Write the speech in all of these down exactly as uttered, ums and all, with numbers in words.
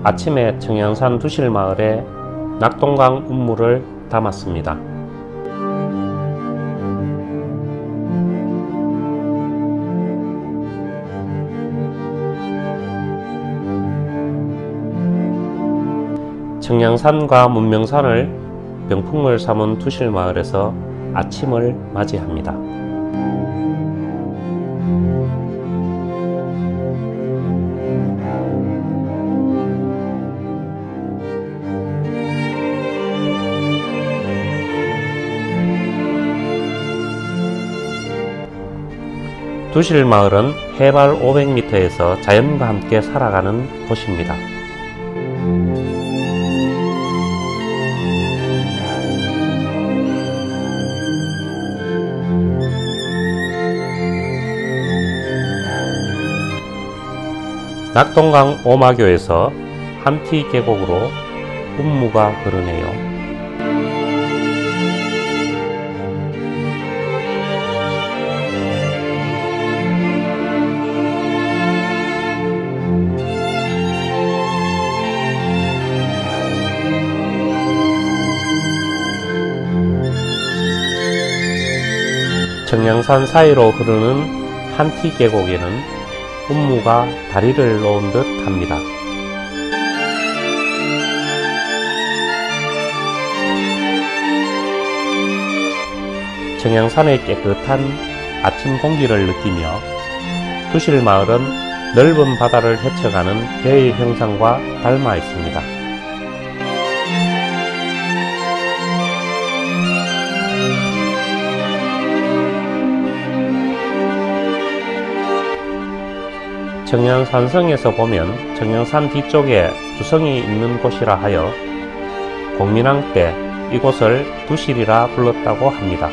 아침에 청양산 두실마을에 낙동강 운무를 담았습니다. 청양산과 문명산을 병풍을 삼은 두실마을에서 아침을 맞이합니다. 두실마을은 해발 오백 미터에서 자연과 함께 살아가는 곳입니다. 낙동강 오마교에서 한티 계곡으로 운무가 흐르네요. 청양산 사이로 흐르는 한티 계곡에는 운무가 다리를 놓은 듯 합니다. 청양산의 깨끗한 아침 공기를 느끼며 두실마을은 넓은 바다를 헤쳐가는 배의 형상과 닮아 있습니다. 청양산성에서 보면 청양산 뒤쪽에 두성이 있는 곳이라 하여 공민왕 때 이곳을 두실이라 불렀다고 합니다.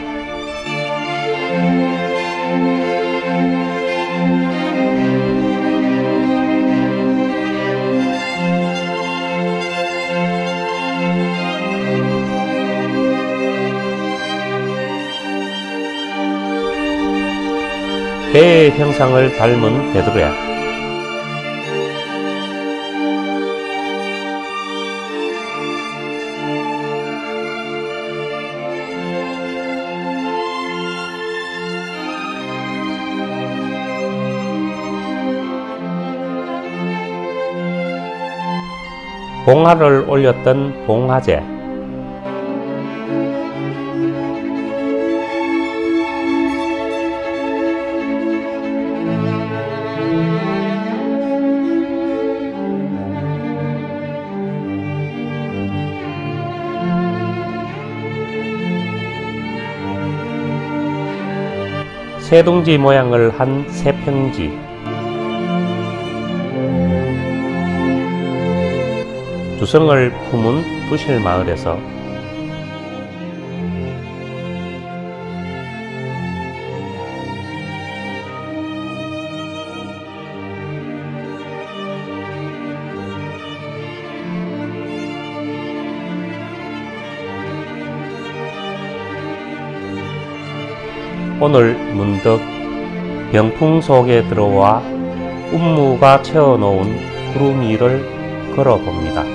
배의 형상을 닮은 배두레, 봉화를 올렸던 봉화제, 새둥지 모양을 한 새평지, 두성을 품은 두실마을에서 오늘 문득 병풍 속에 들어와 운무가 채워놓은 구름 위를 걸어봅니다.